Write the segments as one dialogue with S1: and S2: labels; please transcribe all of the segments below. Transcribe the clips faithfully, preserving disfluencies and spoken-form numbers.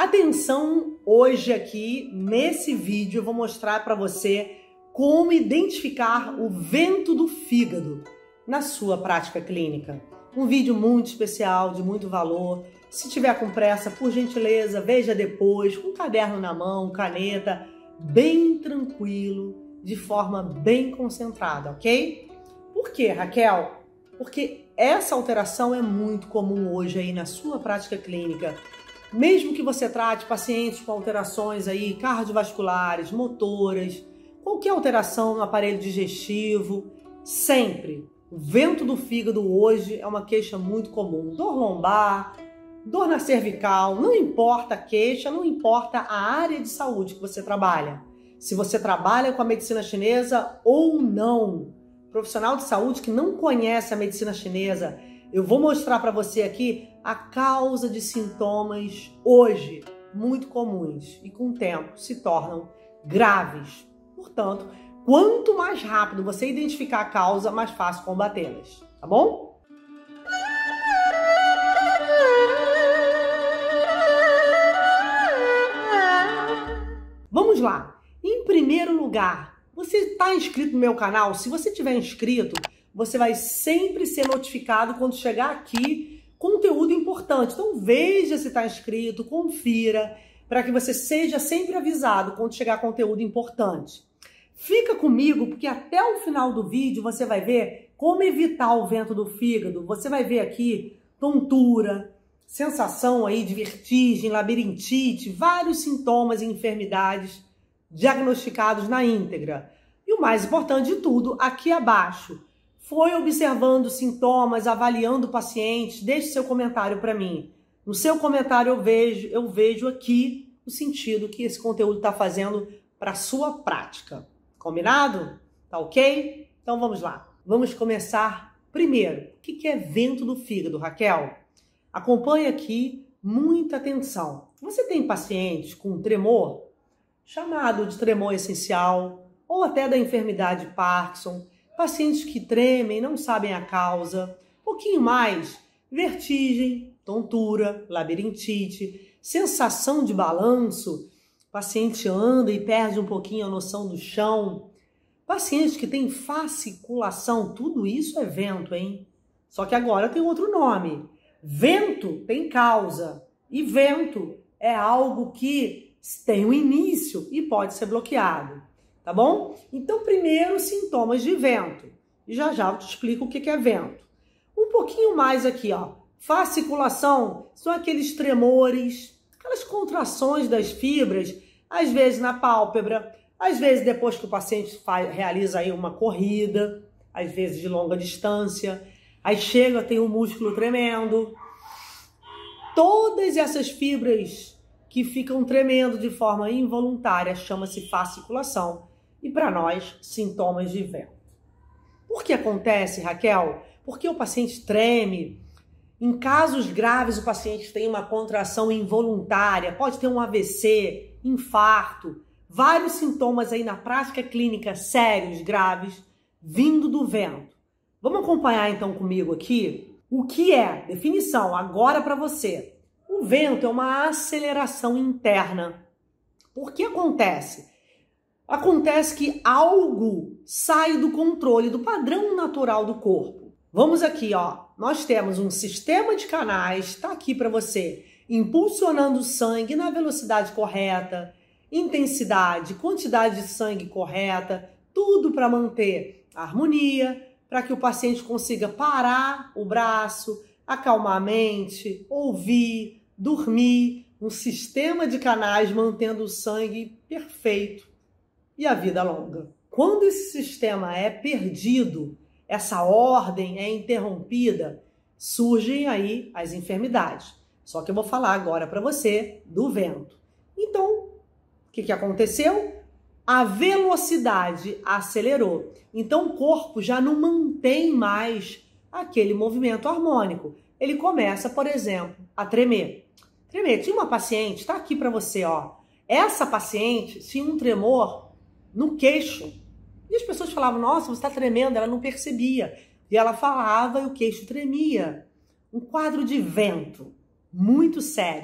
S1: Atenção, hoje aqui nesse vídeo eu vou mostrar para você como identificar o vento do fígado na sua prática clínica. Um vídeo muito especial, de muito valor. Se tiver com pressa, por gentileza, veja depois, com um caderno na mão, caneta, bem tranquilo, de forma bem concentrada, ok? Por quê, Raquel? Porque essa alteração é muito comum hoje aí na sua prática clínica. Mesmo que você trate pacientes com alterações aí cardiovasculares, motoras, qualquer alteração no aparelho digestivo, sempre o vento do fígado hoje é uma queixa muito comum. Dor lombar, dor na cervical, não importa a queixa, não importa a área de saúde que você trabalha. Se você trabalha com a medicina chinesa ou não, profissional de saúde que não conhece a medicina chinesa, eu vou mostrar para você aqui a causa de sintomas hoje muito comuns e com o tempo se tornam graves. Portanto, quanto mais rápido você identificar a causa, mais fácil combatê-las, tá bom? Vamos lá. Em primeiro lugar, você está inscrito no meu canal? Se você tiver inscrito, você vai sempre ser notificado quando chegar aqui conteúdo importante. Então veja se está inscrito, confira, para que você seja sempre avisado quando chegar conteúdo importante. Fica comigo, porque até o final do vídeo você vai ver como evitar o vento do fígado. Você vai ver aqui tontura, sensação aí de vertigem, labirintite, vários sintomas e enfermidades diagnosticados na íntegra. E o mais importante de tudo, aqui abaixo, foi observando sintomas, avaliando pacientes, deixe seu comentário para mim. No seu comentário eu vejo, eu vejo aqui o sentido que esse conteúdo está fazendo para a sua prática. Combinado? Tá ok? Então vamos lá. Vamos começar primeiro. O que é vento do fígado, Raquel? Acompanhe aqui, muita atenção. Você tem pacientes com tremor, chamado de tremor essencial, ou até da enfermidade de Parkinson, pacientes que tremem, não sabem a causa, um pouquinho mais, vertigem, tontura, labirintite, sensação de balanço, paciente anda e perde um pouquinho a noção do chão, pacientes que têm fasciculação, tudo isso é vento, hein? Só que agora tem outro nome. Vento tem causa e vento é algo que tem um início e pode ser bloqueado. Tá bom? Então, primeiro, sintomas de vento. E já já eu te explico o que é vento. Um pouquinho mais aqui, ó. Fasciculação são aqueles tremores, aquelas contrações das fibras, às vezes na pálpebra, às vezes depois que o paciente faz, realiza aí uma corrida, às vezes de longa distância, aí chega, tem um músculo tremendo. Todas essas fibras que ficam tremendo de forma involuntária chama-se fasciculação. E para nós, sintomas de vento. Por que acontece, Raquel? Porque o paciente treme. Em casos graves, o paciente tem uma contração involuntária, pode ter um A V C, infarto, vários sintomas aí na prática clínica sérios, graves, vindo do vento. Vamos acompanhar então comigo aqui o que é, definição, agora para você. O vento é uma aceleração interna. Por que acontece? Acontece que algo sai do controle do padrão natural do corpo. Vamos aqui, ó. Nós temos um sistema de canais, está aqui para você, impulsionando o sangue na velocidade correta, intensidade, quantidade de sangue correta, tudo para manter a harmonia, para que o paciente consiga parar o braço, acalmar a mente, ouvir, dormir, um sistema de canais mantendo o sangue perfeito e a vida longa. Quando esse sistema é perdido, essa ordem é interrompida, surgem aí as enfermidades. Só que eu vou falar agora para você do vento. Então, o que, que aconteceu? A velocidade acelerou. Então, o corpo já não mantém mais aquele movimento harmônico. Ele começa, por exemplo, a tremer. Tremer. Tinha uma paciente, está aqui para você, ó. Essa paciente tinha um tremor no queixo. E as pessoas falavam, nossa, você está tremendo. Ela não percebia. E ela falava e o queixo tremia. Um quadro de vento muito sério.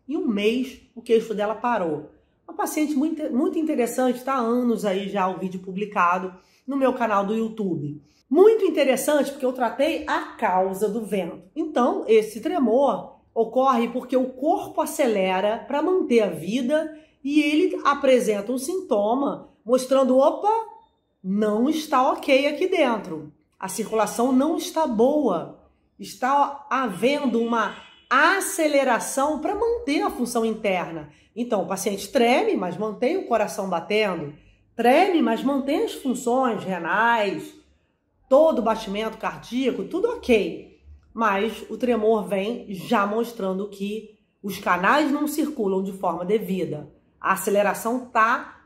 S1: Em um mês, o queixo dela parou. Uma paciente muito, muito interessante, está há anos aí já o vídeo publicado no meu canal do YouTube. Muito interessante porque eu tratei a causa do vento. Então, esse tremor ocorre porque o corpo acelera para manter a vida e ele apresenta um sintoma mostrando, opa, não está ok aqui dentro. A circulação não está boa. Está havendo uma aceleração para manter a função interna. Então, o paciente treme, mas mantém o coração batendo. Treme, mas mantém as funções renais, todo o batimento cardíaco, tudo ok. Mas o tremor vem já mostrando que os canais não circulam de forma devida. A aceleração está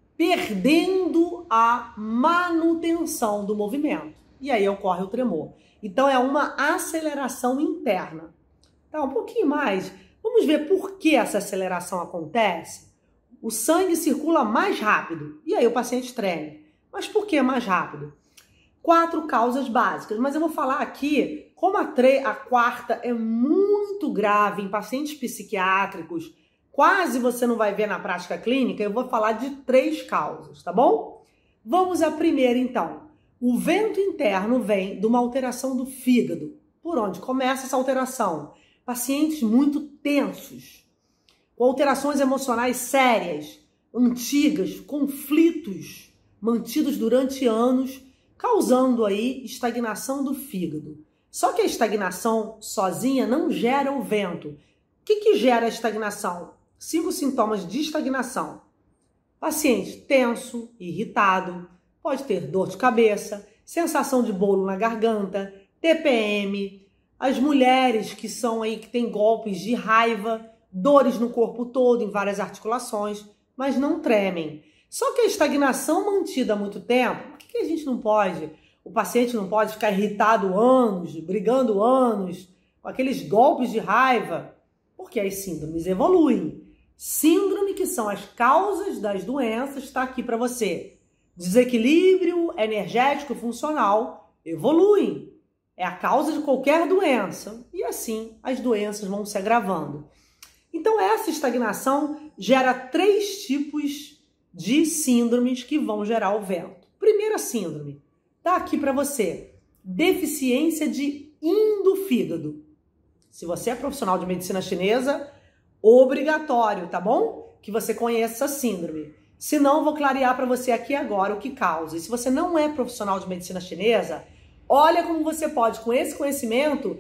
S1: perdendo a manutenção do movimento. E aí ocorre o tremor. Então é uma aceleração interna. Tá, um pouquinho mais. Vamos ver por que essa aceleração acontece? O sangue circula mais rápido. E aí o paciente treme. Mas por que mais rápido? Quatro causas básicas. Mas eu vou falar aqui, como a, a quarta é muito grave em pacientes psiquiátricos, quase você não vai ver na prática clínica, eu vou falar de três causas, tá bom? Vamos à primeira, então. O vento interno vem de uma alteração do fígado. Por onde começa essa alteração? Pacientes muito tensos, com alterações emocionais sérias, antigas, conflitos mantidos durante anos, causando aí estagnação do fígado. Só que a estagnação sozinha não gera o vento. O que que gera a estagnação? Cinco sintomas de estagnação. Paciente tenso, irritado, pode ter dor de cabeça, sensação de bolo na garganta, T P M, as mulheres que são aí, que têm golpes de raiva, dores no corpo todo, em várias articulações, mas não tremem. Só que a estagnação mantida há muito tempo, por que que a gente não pode, o paciente não pode ficar irritado anos, brigando anos, com aqueles golpes de raiva? Porque as síndromes evoluem. Síndrome, que são as causas das doenças, está aqui para você. Desequilíbrio energético funcional evoluem. É a causa de qualquer doença. E assim as doenças vão se agravando. Então essa estagnação gera três tipos de síndromes que vão gerar o vento. Primeira síndrome, está aqui para você. Deficiência de yin do fígado. Se você é profissional de medicina chinesa, obrigatório, tá bom? Que você conheça essa síndrome. Se não, vou clarear para você aqui agora o que causa. E se você não é profissional de medicina chinesa, olha como você pode, com esse conhecimento,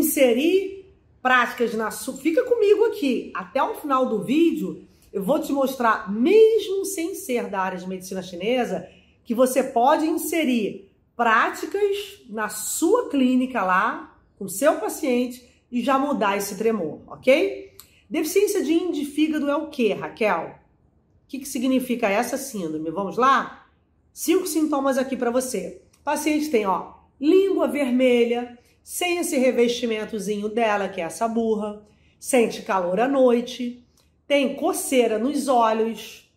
S1: inserir práticas na sua... Fica comigo aqui. Até o final do vídeo, eu vou te mostrar, mesmo sem ser da área de medicina chinesa, que você pode inserir práticas na sua clínica lá, com o seu paciente, e já mudar esse tremor, ok? Deficiência de yin de fígado é o quê, Raquel? O que que significa essa síndrome? Vamos lá? Cinco sintomas aqui para você. O paciente tem, ó, língua vermelha, sem esse revestimentozinho dela, que é essa burra, sente calor à noite, tem coceira nos olhos,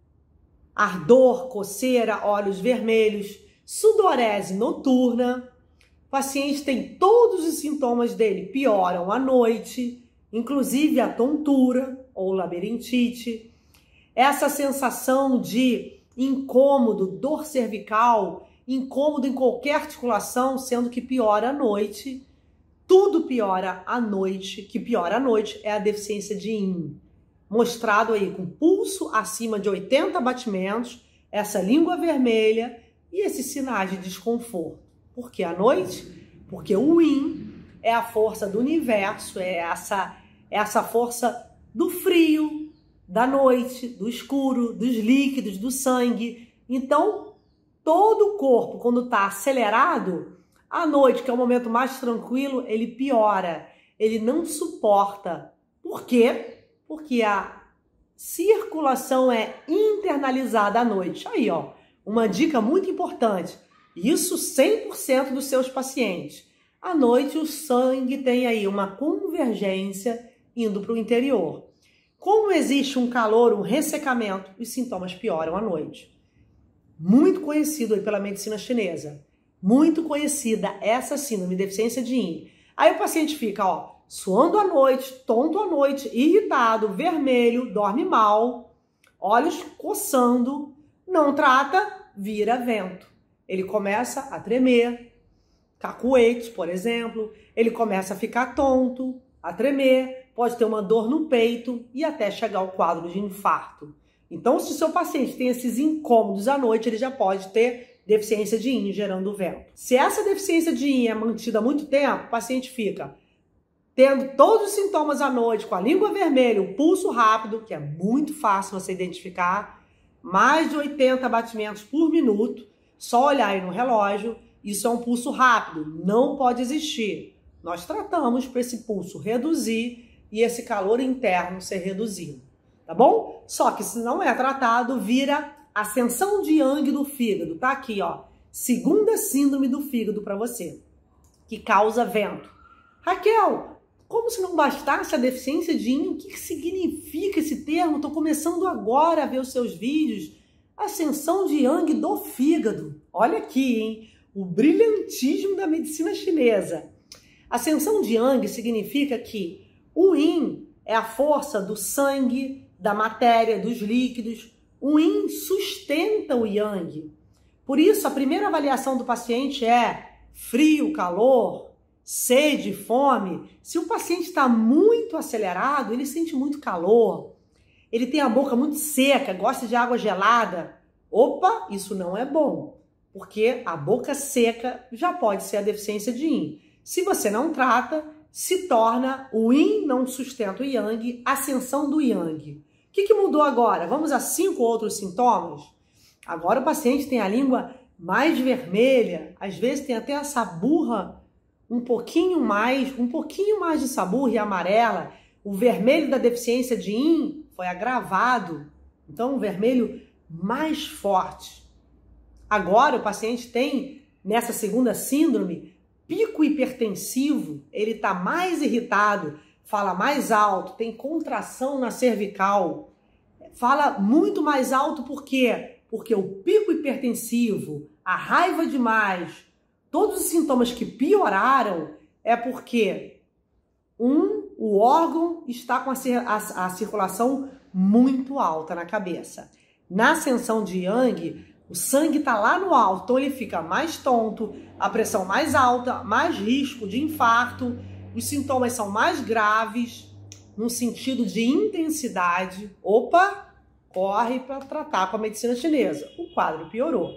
S1: ardor, coceira, olhos vermelhos, sudorese noturna. O paciente tem todos os sintomas dele, pioram à noite, inclusive a tontura ou labirintite. Essa sensação de incômodo, dor cervical, incômodo em qualquer articulação, sendo que piora à noite. Tudo piora à noite, que piora à noite é a deficiência de yin. Mostrado aí com pulso acima de oitenta batimentos, essa língua vermelha e esses sinais de desconforto. Por que à noite? Porque o yin é a força do universo, é essa, é essa força do frio, da noite, do escuro, dos líquidos, do sangue. Então, todo o corpo, quando está acelerado, à noite, que é o momento mais tranquilo, ele piora, ele não suporta. Por quê? Porque a circulação é internalizada à noite. Aí, ó, uma dica muito importante. Isso cem por cento dos seus pacientes. À noite, o sangue tem aí uma convergência indo para o interior. Como existe um calor, um ressecamento, os sintomas pioram à noite. Muito conhecido aí pela medicina chinesa. Muito conhecida essa síndrome, deficiência de yin. Aí o paciente fica, ó, suando à noite, tonto à noite, irritado, vermelho, dorme mal, olhos coçando, não trata, vira vento. Ele começa a tremer, cacuete, por exemplo, ele começa a ficar tonto, a tremer, pode ter uma dor no peito e até chegar ao quadro de infarto. Então, se o seu paciente tem esses incômodos à noite, ele já pode ter deficiência de yin gerando vento. Se essa deficiência de yin é mantida há muito tempo, o paciente fica tendo todos os sintomas à noite, com a língua vermelha, o pulso rápido, que é muito fácil você identificar, mais de oitenta batimentos por minuto, só olhar aí no relógio, isso é um pulso rápido, não pode existir. Nós tratamos para esse pulso reduzir e esse calor interno ser reduzido, tá bom? Só que se não é tratado, vira ascensão de yang do fígado, tá aqui, ó, segunda síndrome do fígado para você, que causa vento. Raquel, como se não bastasse a deficiência de yin, o que significa esse termo? Estou começando agora a ver os seus vídeos. Ascensão de yang do fígado. Olha aqui, hein? O brilhantismo da medicina chinesa. Ascensão de yang significa que o yin é a força do sangue, da matéria, dos líquidos. O yin sustenta o yang. Por isso, a primeira avaliação do paciente é frio, calor, sede, fome. Se o paciente está muito acelerado, ele sente muito calor, ele tem a boca muito seca, gosta de água gelada. Opa, isso não é bom, porque a boca seca já pode ser a deficiência de yin. Se você não trata, se torna o yin não sustenta o yang, ascensão do yang. O que, que mudou agora? Vamos a cinco outros sintomas? Agora o paciente tem a língua mais vermelha, às vezes tem até essa burra um pouquinho mais, um pouquinho mais de saburra e amarela. O vermelho da deficiência de yin foi agravado, então o vermelho mais forte. Agora o paciente tem, nessa segunda síndrome, pico hipertensivo, ele está mais irritado, fala mais alto, tem contração na cervical, fala muito mais alto por quê? Porque o pico hipertensivo, a raiva demais, todos os sintomas que pioraram é porque um, o órgão está com a, a, a circulação muito alta na cabeça. Na ascensão de yang, o sangue está lá no alto, então ele fica mais tonto, a pressão mais alta, mais risco de infarto, os sintomas são mais graves, no sentido de intensidade. Opa, corre para tratar com a medicina chinesa. O quadro piorou.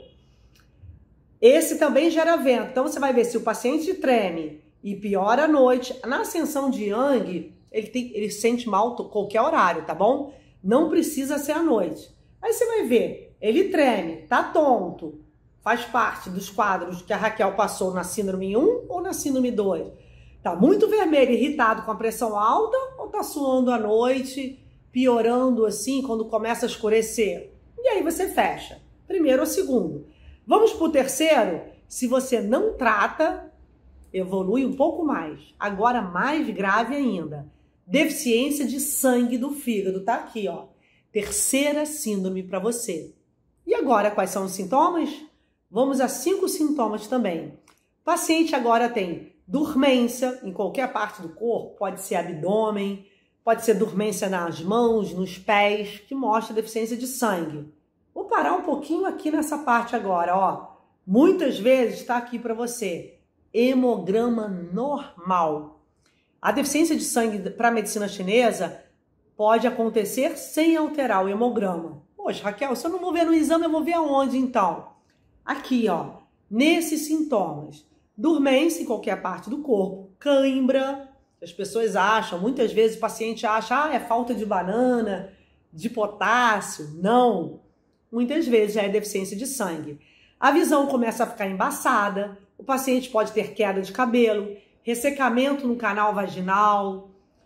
S1: Esse também gera vento, então você vai ver se o paciente treme e piora à noite. Na ascensão de yang, ele, tem, ele sente mal qualquer horário, tá bom? Não precisa ser à noite. Aí você vai ver, ele treme, tá tonto, faz parte dos quadros que a Raquel passou na síndrome um ou na síndrome dois. Tá muito vermelho, irritado com a pressão alta ou tá suando à noite, piorando assim quando começa a escurecer? E aí você fecha, primeiro ou segundo. Vamos pro terceiro? Se você não trata, evolui um pouco mais. Agora mais grave ainda. Deficiência de sangue do fígado, tá aqui, ó. Terceira síndrome para você. E agora, quais são os sintomas? Vamos a cinco sintomas também. O paciente agora tem dormência em qualquer parte do corpo, pode ser abdômen, pode ser dormência nas mãos, nos pés, que mostra deficiência de sangue. Vou parar um pouquinho aqui nessa parte agora, ó. Muitas vezes está aqui para você, hemograma normal. A deficiência de sangue para a medicina chinesa pode acontecer sem alterar o hemograma. Poxa, Raquel, se eu não vou ver no exame, eu vou ver aonde então? Aqui, ó, nesses sintomas. Dormência em qualquer parte do corpo, cãibra, as pessoas acham, muitas vezes o paciente acha, ah, é falta de banana, de potássio. Não, muitas vezes já é deficiência de sangue. A visão começa a ficar embaçada, o paciente pode ter queda de cabelo, ressecamento no canal vaginal,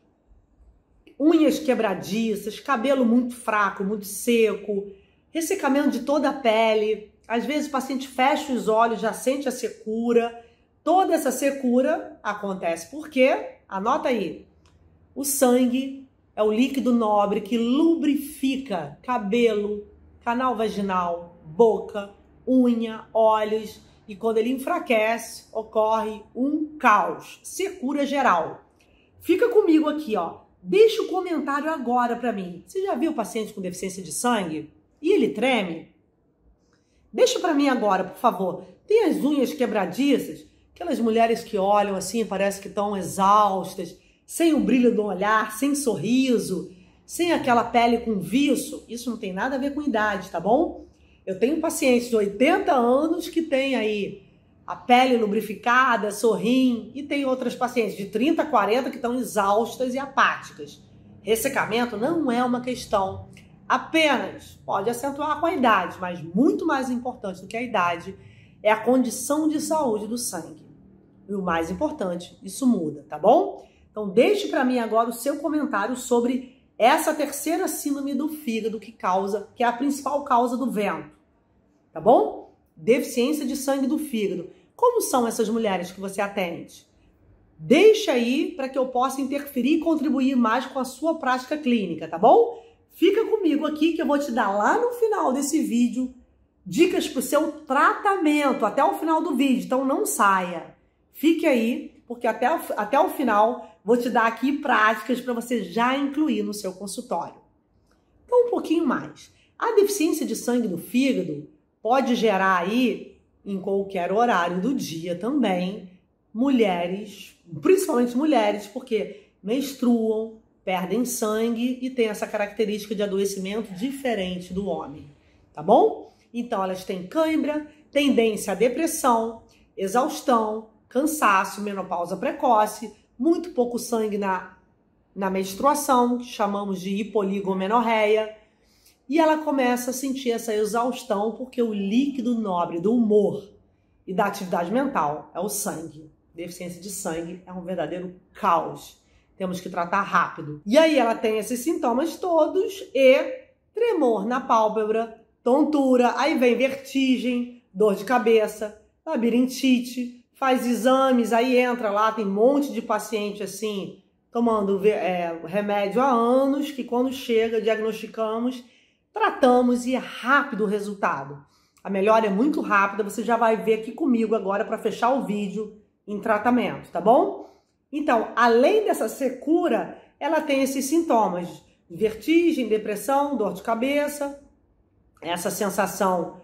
S1: unhas quebradiças, cabelo muito fraco, muito seco, ressecamento de toda a pele. Às vezes o paciente fecha os olhos, já sente a secura. Toda essa secura acontece porque, anota aí, o sangue é o líquido nobre que lubrifica cabelo, canal vaginal, boca, unha, olhos, e quando ele enfraquece, ocorre um caos, secura geral. fica comigo aqui, ó. Deixa o comentário agora pra mim. Você já viu o paciente com deficiência de sangue? E ele treme? Deixa pra mim agora, por favor. Tem as unhas quebradiças? Aquelas mulheres que olham assim, parece que estão exaustas, sem o brilho do olhar, sem sorriso, sem aquela pele com viço. Isso não tem nada a ver com idade, tá bom? Eu tenho pacientes de oitenta anos que têm aí a pele lubrificada, sorriem, e tem outras pacientes de trinta, quarenta que estão exaustas e apáticas. Ressecamento não é uma questão apenas, pode acentuar com a idade, mas muito mais importante do que a idade é a condição de saúde do sangue. E o mais importante, isso muda, tá bom? Então deixe para mim agora o seu comentário sobre essa terceira síndrome do fígado que causa, que é a principal causa do vento, tá bom? Deficiência de sangue do fígado. Como são essas mulheres que você atende? Deixa aí para que eu possa interferir e contribuir mais com a sua prática clínica, tá bom? Fica comigo aqui que eu vou te dar lá no final desse vídeo dicas para o seu tratamento até o final do vídeo, então não saia. Fique aí, porque até, até o final vou te dar aqui práticas para você já incluir no seu consultório. Então um pouquinho mais. A deficiência de sangue do fígado pode gerar aí, em qualquer horário do dia também, mulheres, principalmente mulheres, porque menstruam, perdem sangue e tem essa característica de adoecimento diferente do homem, tá bom? Então elas têm cãibra, tendência à depressão, exaustão, cansaço, menopausa precoce, muito pouco sangue na, na menstruação, que chamamos de hipoligomenorreia, e ela começa a sentir essa exaustão porque o líquido nobre do humor e da atividade mental é o sangue. Deficiência de sangue é um verdadeiro caos. Temos que tratar rápido. E aí ela tem esses sintomas todos e tremor na pálpebra, tontura, aí vem vertigem, dor de cabeça, labirintite, faz exames, aí entra lá, tem um monte de paciente assim, tomando é, remédio há anos, que quando chega, diagnosticamos, tratamos e é rápido o resultado. A melhora é muito rápida, você já vai ver aqui comigo agora para fechar o vídeo em tratamento, tá bom? Então, além dessa secura, ela tem esses sintomas de vertigem, depressão, dor de cabeça, essa sensação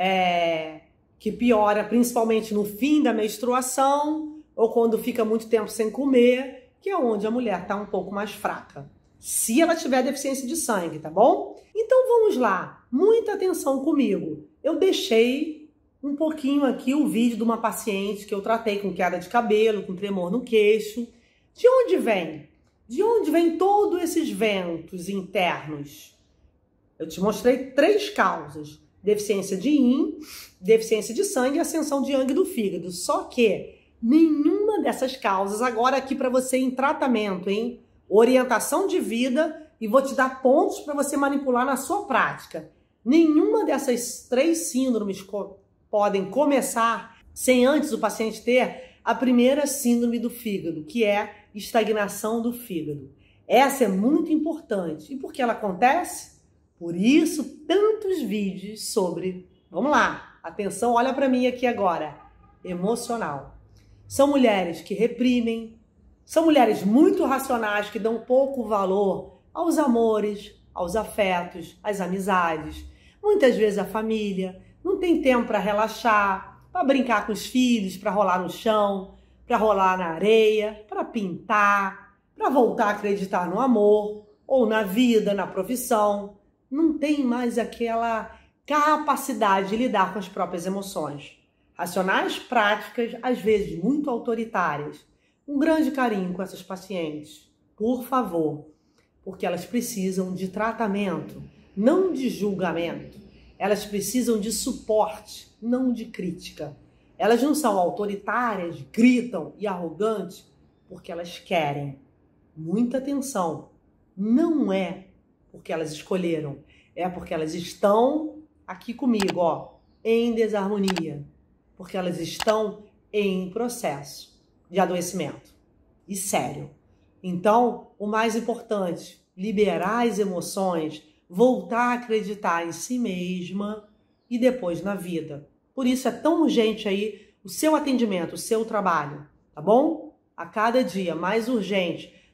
S1: é, que piora principalmente no fim da menstruação ou quando fica muito tempo sem comer, que é onde a mulher está um pouco mais fraca. Se ela tiver deficiência de sangue, tá bom? Então vamos lá, muita atenção comigo. Eu deixei um pouquinho aqui o vídeo de uma paciente que eu tratei com queda de cabelo, com tremor no queixo. De onde vem? De onde vem todos esses ventos internos? Eu te mostrei três causas: deficiência de yin, deficiência de sangue e ascensão de yang do fígado. Só que nenhuma dessas causas, agora aqui para você em tratamento, hein? Orientação de vida, e vou te dar pontos para você manipular na sua prática. Nenhuma dessas três síndromes co- podem começar sem antes o paciente ter a primeira síndrome do fígado, que é estagnação do fígado. Essa é muito importante. E por que ela acontece? Por isso, tantos vídeos sobre... Vamos lá, atenção, olha para mim aqui agora. Emocional. São mulheres que reprimem, são mulheres muito racionais que dão pouco valor aos amores, aos afetos, às amizades, muitas vezes a família, não tem tempo para relaxar, para brincar com os filhos, para rolar no chão, para rolar na areia, para pintar, para voltar a acreditar no amor, ou na vida, na profissão. Não tem mais aquela capacidade de lidar com as próprias emoções. Racionais, práticas, às vezes muito autoritárias. Um grande carinho com essas pacientes, por favor, porque elas precisam de tratamento, não de julgamento. Elas precisam de suporte, não de crítica. Elas não são autoritárias, gritam e arrogantes porque elas querem. Muita atenção. Não é porque elas escolheram, é porque elas estão aqui comigo, ó, em desarmonia, porque elas estão em processo de adoecimento. E sério. Então, o mais importante, liberar as emoções, voltar a acreditar em si mesma e depois na vida. Por isso é tão urgente aí o seu atendimento, o seu trabalho, tá bom? A cada dia mais urgente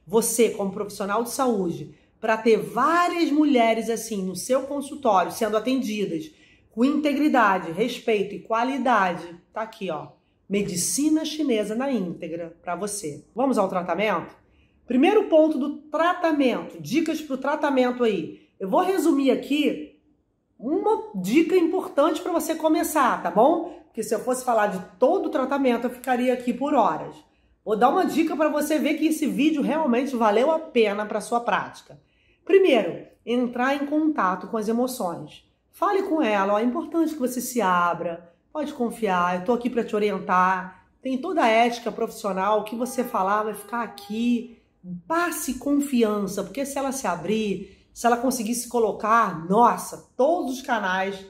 S1: você como profissional de saúde, para ter várias mulheres assim no seu consultório sendo atendidas com integridade, respeito e qualidade, tá aqui, ó, medicina chinesa na íntegra para você. Vamos ao tratamento? Primeiro ponto do tratamento, dicas para o tratamento aí. Eu vou resumir aqui uma dica importante para você começar, tá bom? Porque se eu fosse falar de todo o tratamento, eu ficaria aqui por horas. Vou dar uma dica para você ver que esse vídeo realmente valeu a pena para sua prática. Primeiro, entrar em contato com as emoções. Fale com ela, ó, é importante que você se abra, pode confiar, eu tô aqui para te orientar, tem toda a ética profissional, o que você falar vai ficar aqui, passe confiança, porque se ela se abrir, se ela conseguir se colocar, nossa, todos os canais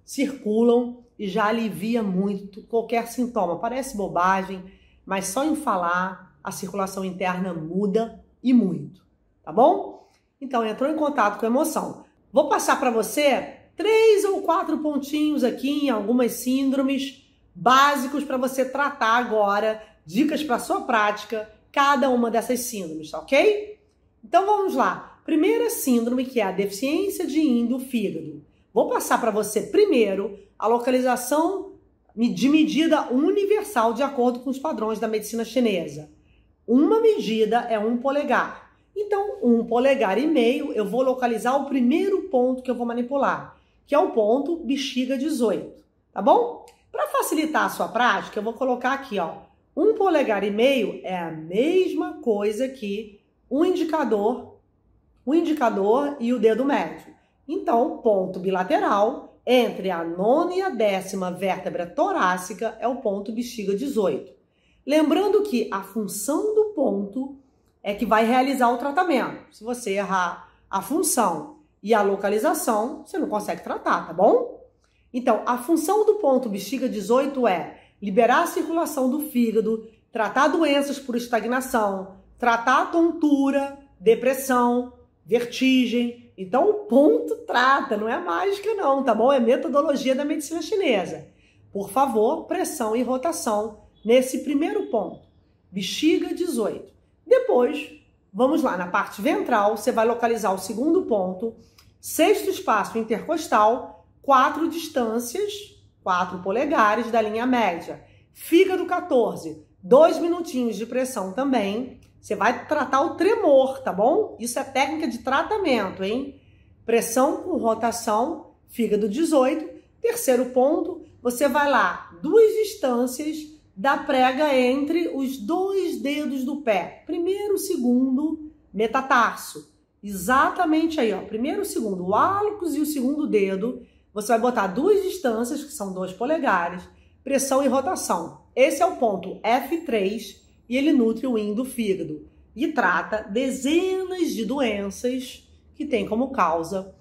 S1: circulam e já alivia muito qualquer sintoma. Parece bobagem, mas só em falar a circulação interna muda e muito, tá bom? Então, entrou em contato com a emoção. Vou passar para você três ou quatro pontinhos aqui em algumas síndromes básicos para você tratar agora, dicas para sua prática, cada uma dessas síndromes, ok? Então vamos lá. Primeira síndrome, que é a deficiência de yin do fígado. Vou passar para você primeiro a localização de medida universal de acordo com os padrões da medicina chinesa. Uma medida é um polegar. Então, um polegar e meio, eu vou localizar o primeiro ponto que eu vou manipular, que é o ponto bexiga dezoito, tá bom? Para facilitar a sua prática, eu vou colocar aqui, ó, um polegar e meio é a mesma coisa que um indicador, o indicador e o dedo médio. Então, ponto bilateral entre a nona e a décima vértebra torácica é o ponto bexiga dezoito. Lembrando que a função do ponto é que vai realizar o tratamento. Se você errar a função e a localização, você não consegue tratar, tá bom? Então, a função do ponto bexiga dezoito é liberar a circulação do fígado, tratar doenças por estagnação, tratar a tontura, depressão, vertigem. Então, o ponto trata, não é mágica não, tá bom? É metodologia da medicina chinesa. Por favor, pressão e rotação nesse primeiro ponto, bexiga dezoito. Depois, vamos lá, na parte ventral, você vai localizar o segundo ponto, sexto espaço intercostal, quatro distâncias, quatro polegares da linha média. Fígado quatorze, dois minutinhos de pressão também. Você vai tratar o tremor, tá bom? Isso é técnica de tratamento, hein? Pressão com rotação, fígado dezoito. Terceiro ponto, você vai lá, duas distâncias da prega entre os dois dedos do pé. Primeiro, segundo, metatarso. Exatamente aí, ó. Primeiro, segundo, o hálux e o segundo dedo. Você vai botar duas distâncias, que são dois polegares, pressão e rotação. Esse é o ponto F três e ele nutre o yin do fígado e trata dezenas de doenças que tem como causa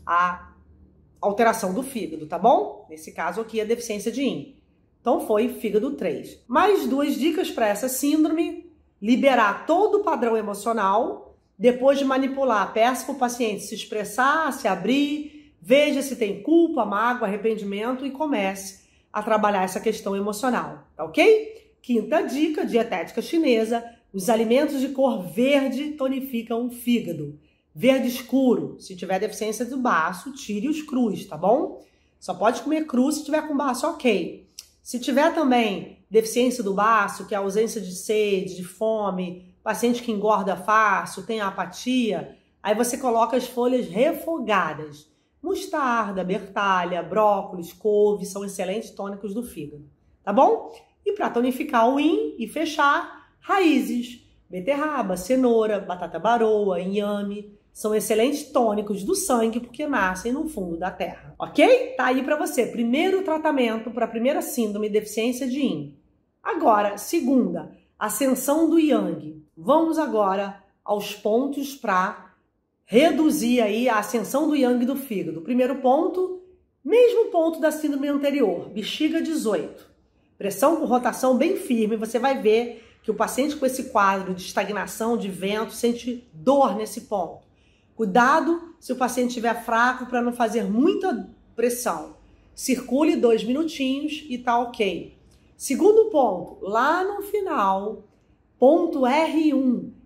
S1: a alteração do fígado, tá bom? Nesse caso aqui, a deficiência de yin. Então foi fígado três. Mais duas dicas para essa síndrome: liberar todo o padrão emocional. Depois de manipular, peça para o paciente se expressar, se abrir, veja se tem culpa, mágoa, arrependimento e comece a trabalhar essa questão emocional, tá ok? Quinta dica, dietética chinesa: os alimentos de cor verde tonificam o fígado. Verde escuro, se tiver deficiência do baço, tire os crus, tá bom? Só pode comer cru se tiver com baço, ok. Se tiver também deficiência do baço, que é ausência de sede, de fome, paciente que engorda fácil, tem apatia, aí você coloca as folhas refogadas. Mostarda, bertalha, brócolis, couve são excelentes tônicos do fígado, tá bom? E para tonificar o yin e fechar, raízes, beterraba, cenoura, batata baroa, inhame, são excelentes tônicos do sangue porque nascem no fundo da terra, ok? Tá aí para você. Primeiro tratamento para a primeira síndrome, deficiência de yin. Agora, segunda, ascensão do yang. Vamos agora aos pontos para reduzir aí a ascensão do yang do fígado. Primeiro ponto, mesmo ponto da síndrome anterior, bexiga dezoito. Pressão com rotação bem firme, você vai ver que o paciente com esse quadro de estagnação, de vento, sente dor nesse ponto. Cuidado se o paciente estiver fraco para não fazer muita pressão. Circule dois minutinhos e tá ok. Segundo ponto, lá no final, ponto R um,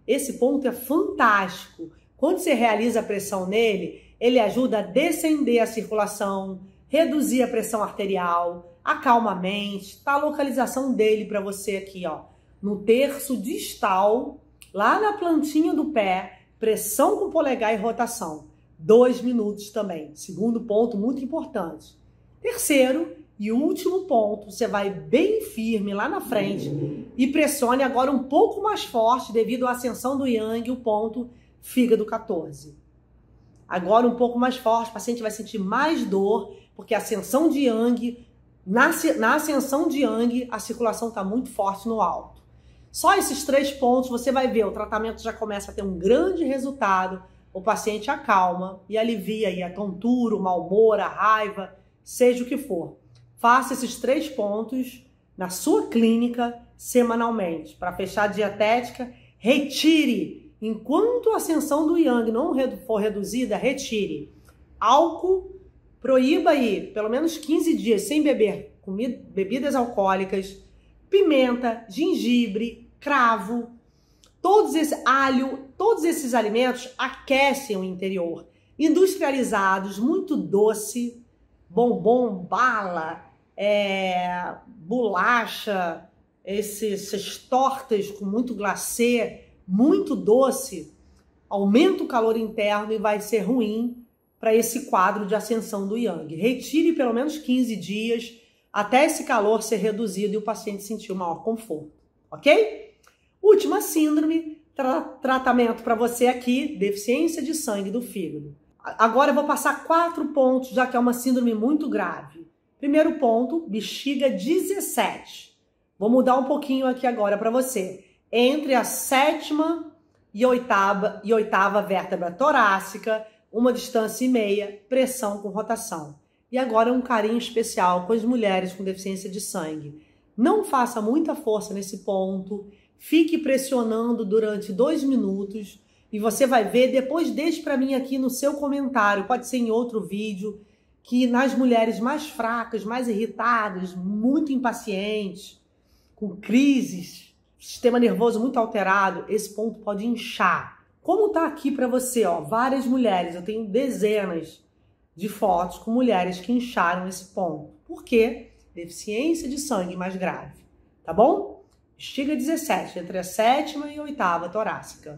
S1: esse ponto é fantástico. Quando você realiza a pressão nele, ele ajuda a descender a circulação, reduzir a pressão arterial, acalma a mente. Tá a localização dele para você aqui, ó, no terço distal, lá na plantinha do pé, pressão com polegar e rotação. Dois minutos também. Segundo ponto muito importante. Terceiro e último ponto, você vai bem firme lá na frente e pressione agora um pouco mais forte devido à ascensão do Yang, o ponto fígado quatorze. Agora um pouco mais forte, o paciente vai sentir mais dor, porque a ascensão de Yang, na, na ascensão de Yang, a circulação está muito forte no alto. Só esses três pontos você vai ver, o tratamento já começa a ter um grande resultado, o paciente acalma e alivia aí a tontura, o mau humor, a raiva, seja o que for. Faça esses três pontos na sua clínica semanalmente. Para fechar a dietética, retire, enquanto a ascensão do Yang não for reduzida, retire álcool, proíba aí pelo menos quinze dias sem beber comida, bebidas alcoólicas, pimenta, gengibre, cravo, todos esses alho, todos esses alimentos aquecem o interior. Industrializados, muito doce, bombom, bala, é, bolacha, esses, essas tortas com muito glacê, muito doce, aumenta o calor interno e vai ser ruim para esse quadro de ascensão do Yang. Retire pelo menos quinze dias até esse calor ser reduzido e o paciente sentir o maior conforto, ok? Última síndrome, tra tratamento para você aqui, deficiência de sangue do fígado. Agora eu vou passar quatro pontos, já que é uma síndrome muito grave. Primeiro ponto, bexiga dezessete. Vou mudar um pouquinho aqui agora para você. Entre a sétima e oitava, e oitava vértebra torácica, uma distância e meia, pressão com rotação. E agora um carinho especial com as mulheres com deficiência de sangue. Não faça muita força nesse ponto, fique pressionando durante dois minutos e você vai ver, depois deixe para mim aqui no seu comentário, pode ser em outro vídeo, que nas mulheres mais fracas, mais irritadas, muito impacientes, com crises, sistema nervoso muito alterado, esse ponto pode inchar. Como tá aqui para você, ó, várias mulheres, eu tenho dezenas de fotos com mulheres que incharam esse ponto. Por quê? Deficiência de sangue mais grave, tá bom? Bexiga dezessete, entre a sétima e a oitava torácica.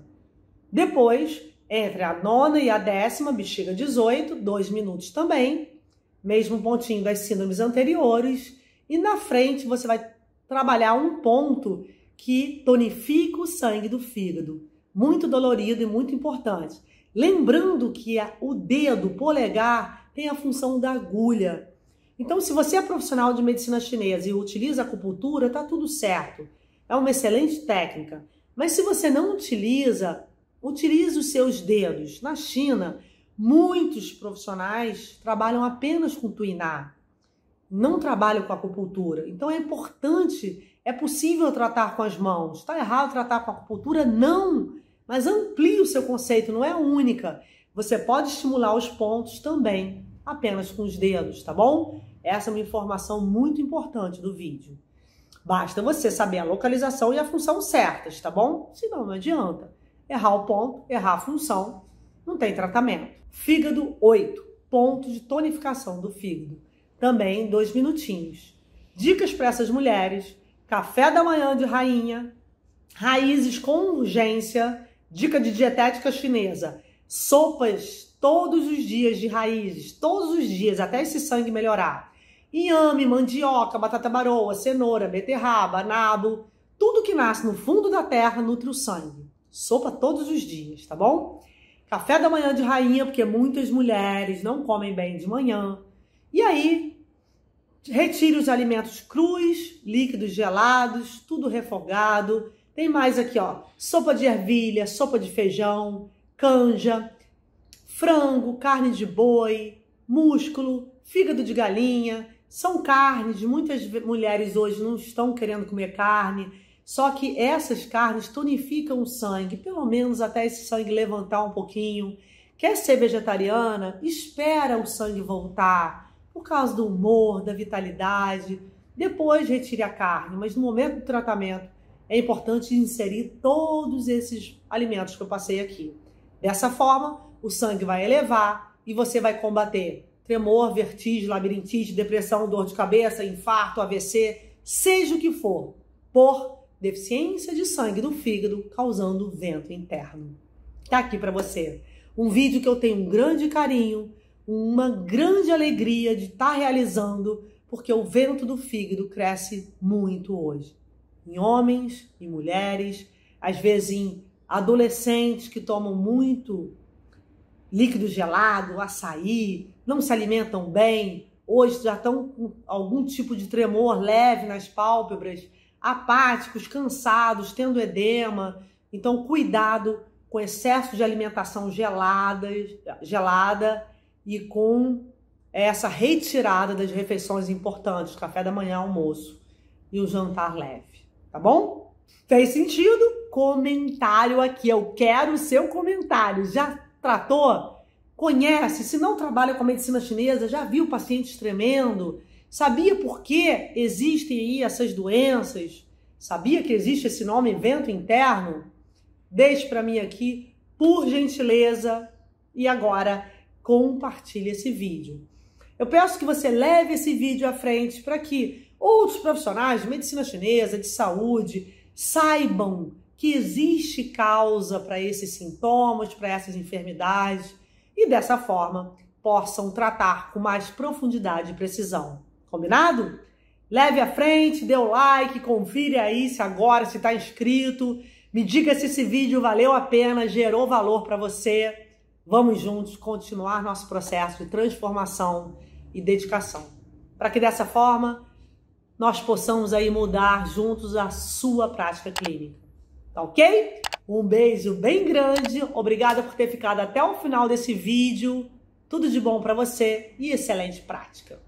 S1: Depois, entre a nona e a décima, bexiga dezoito, dois minutos também. Mesmo pontinho das síndromes anteriores. E na frente você vai trabalhar um ponto que tonifica o sangue do fígado. Muito dolorido e muito importante. Lembrando que o dedo polegar tem a função da agulha. Então, se você é profissional de medicina chinesa e utiliza acupuntura, tá tudo certo. É uma excelente técnica. Mas se você não utiliza, utilize os seus dedos. Na China, muitos profissionais trabalham apenas com tuiná. Não trabalham com acupuntura. Então é importante, é possível tratar com as mãos. Está errado tratar com acupuntura? Não! Mas amplie o seu conceito, não é única. Você pode estimular os pontos também, apenas com os dedos, tá bom? Essa é uma informação muito importante do vídeo. Basta você saber a localização e a função certas, tá bom? Senão não adianta. Errar o ponto, errar a função, não tem tratamento. Fígado oito, ponto de tonificação do fígado. Também dois minutinhos. Dicas para essas mulheres, café da manhã de rainha, raízes com urgência, dica de dietética chinesa, sopas todos os dias de raízes, todos os dias, até esse sangue melhorar. Inhame, mandioca, batata baroa, cenoura, beterraba, nabo, tudo que nasce no fundo da terra nutre o sangue. Sopa todos os dias, tá bom? Café da manhã de rainha, porque muitas mulheres não comem bem de manhã. E aí, retire os alimentos crus, líquidos gelados, tudo refogado. Tem mais aqui, ó, sopa de ervilha, sopa de feijão, canja, frango, carne de boi, músculo, fígado de galinha. São carnes, muitas mulheres hoje não estão querendo comer carne, só que essas carnes tonificam o sangue, pelo menos até esse sangue levantar um pouquinho. Quer ser vegetariana? Espera o sangue voltar, por causa do humor, da vitalidade. Depois retire a carne, mas no momento do tratamento, é importante inserir todos esses alimentos que eu passei aqui. Dessa forma, o sangue vai elevar e você vai combater tremor, vertigem, labirintite, depressão, dor de cabeça, infarto, A V C, seja o que for, por deficiência de sangue do fígado causando vento interno. Tá aqui para você. Um vídeo que eu tenho um grande carinho, uma grande alegria de estar realizando, porque o vento do fígado cresce muito hoje. Em homens, em mulheres, às vezes em adolescentes que tomam muito líquido gelado, açaí, não se alimentam bem, hoje já estão com algum tipo de tremor leve nas pálpebras, apáticos, cansados, tendo edema. Então, cuidado com excesso de alimentação gelada, gelada e com essa retirada das refeições importantes, café da manhã, almoço e o jantar leve, tá bom? Fez sentido? Comentário aqui, eu quero o seu comentário. Já tratou? Conhece? Se não trabalha com a medicina chinesa, já viu pacientes tremendo? Sabia por que existem aí essas doenças? Sabia que existe esse nome vento interno? Deixe para mim aqui, por gentileza, e agora compartilhe esse vídeo. Eu peço que você leve esse vídeo à frente para que outros profissionais de medicina chinesa, de saúde, saibam que existe causa para esses sintomas, para essas enfermidades, e dessa forma possam tratar com mais profundidade e precisão. Combinado? Leve à frente, dê o like, confira aí se agora, se está inscrito. Me diga se esse vídeo valeu a pena, gerou valor para você. Vamos juntos continuar nosso processo de transformação e dedicação, para que dessa forma nós possamos aí mudar juntos a sua prática clínica. Tá ok? Um beijo bem grande, obrigada por ter ficado até o final desse vídeo. Tudo de bom para você e excelente prática.